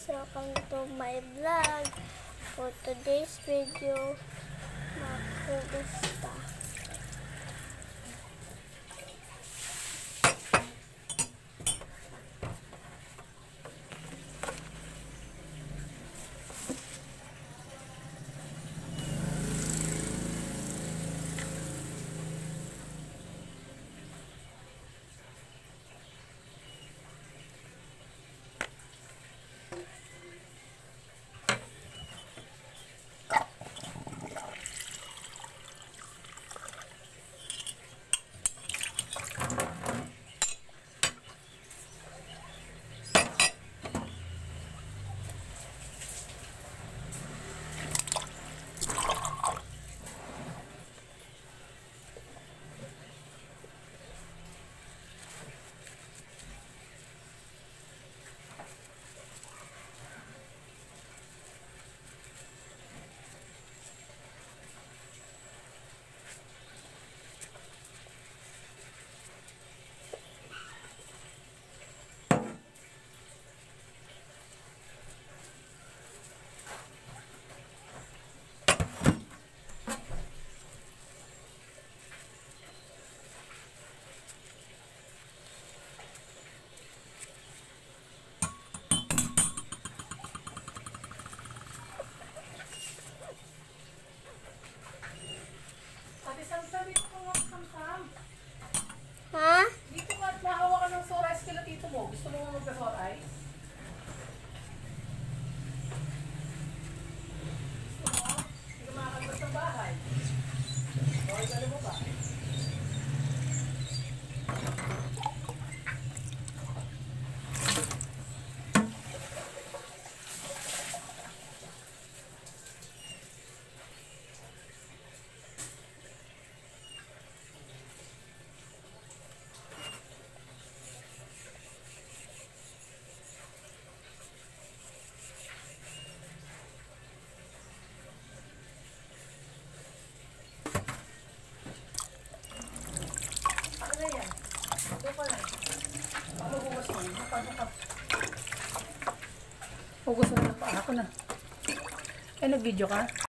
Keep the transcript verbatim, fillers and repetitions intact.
welcome to my vlog. For today's video, makugusta. Ha? Dito nga, nahawa ka ng sour ice kila tito mo. Gusto mo mo magka-sour ice? Gusto mo? Hindi ka makakagwas ng bahay. Okay, dali mo ba? Hugas mo na pa ako na. Eh, nag-video ka?